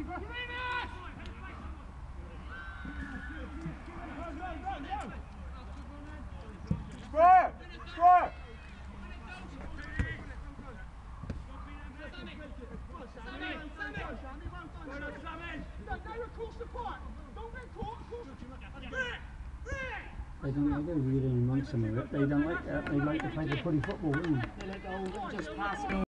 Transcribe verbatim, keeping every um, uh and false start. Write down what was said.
Square! Square! They don't like to read in amongst them of it. They don't like that. They like to play the footy football, don't they? They like, oh, just pass it.